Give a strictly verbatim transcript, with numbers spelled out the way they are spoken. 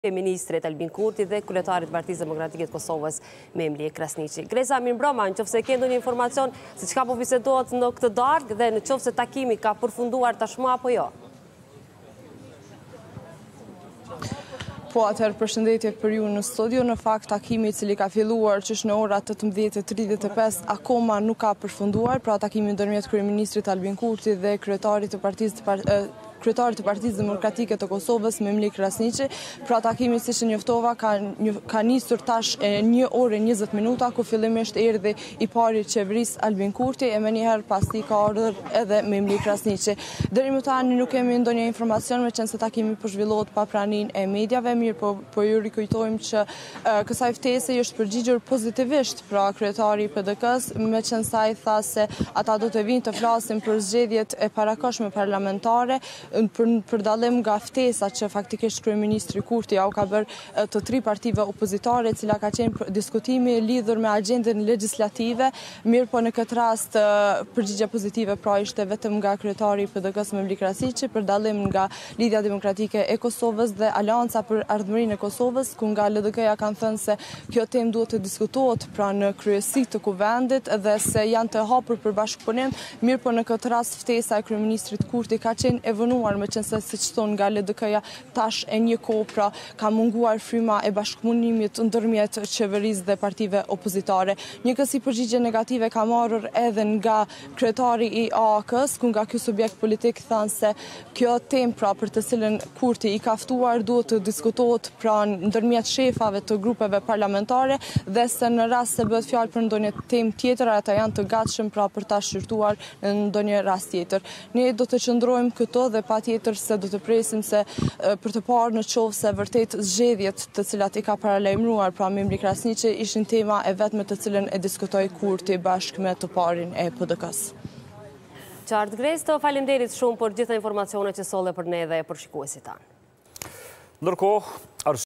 Ministrit Albin Kurti dhe kryetarit të Partisë Demokratike të Kosovës Memli Krasniqi. Greza, mirëmbrëma, nëse ke ndonjë informacion se çka po bisedohet në këtë darkë dhe nëse takimi ka përfunduar tashmë apo jo? Po, atëherë përshëndetje për ju në studio. Në fakt, takimi i cili ka filluar që është në ora tetëmbëdhjetë e tridhjetë e pesë akoma nuk ka përfunduar, pra takimi ndërmjet kryeministrit Albin Kurti dhe kryetarit të Partisë të kryetarit të Partisë Demokratike të Kosovës Memli Krasniqi. Pra takimi, siç e njoftova, ka një, ka nisur tash e një orë e njëzet minuta, ku fillimisht erdhi i pari i qeverisë Albin Kurti e më njëherë pas tij ka ardhur edhe Memli Krasniqi. Deri më tani nuk kemi ndonjë informacion, meqense takimi po zhvillohet pa praninë e mediave, mirë po, po ju rikujtojmë që uh, kësaj ftese është përgjigjur pozitivisht pra kryetari i P D K-s, meqense ai tha se ata do të vinë të flasin për zgjedhjet e parakohshme parlamentare, për, për dallim nga ftesa që faktikisht kryeministri Kurti ja u ka bërë të tri partive opozitare, cila ka qenë diskutimi lidhur me agjendën legjislative, mirë po në këtë rast përgjigje pozitive pra ishte vetëm nga kryetari i P D K-s Memli Krasniqi, për dallim nga Lidhja Demokratike e Kosovës dhe Alianca për Ardhmërinë e Kosovës, ku nga L D K-ja kanë thënë se kjo temë duhet të diskutohet pra në kryesi të kuvendit dhe se janë të hapur për bashkëpunim, mirë po në këtë rast ftesa e kryeministrit Kurti ka qenë e vënuar, meqense siç thon nga L D K-ja tash e një kohë pra ka munguar fryma e bashkëpunimit ndërmjet qeverisë dhe partive opozitare. Një kësi përgjigje negative ka marrur edhe nga kryetari i A A K-s, ku nga ky subjekt politik thanë se kjo temë pra për të cilën Kurti i ka ftuar duhet të diskutohet pra ndërmjet shefave të grupeve parlamentare dhe se në rast se bëhet fjalë për ndonjë temë tjetër ata janë të gatshëm pra për ta shqyrtuar në ndonjë rast tjetër. Ne do të qëndrojmë këto dhe patjetër se do të presim se për të parë në qovë se vërtet zgjedhjet të cilat i ka paralajmëruar pra Memli Krasniqi ishin tema e vetme të cilën e diskutoi Kurti bashkë me të parin e P D K-s. Qartë Grez, të faleminderit shumë për gjitha informacionet që solle për ne dhe për shikuesit tanë. Ndërkohë,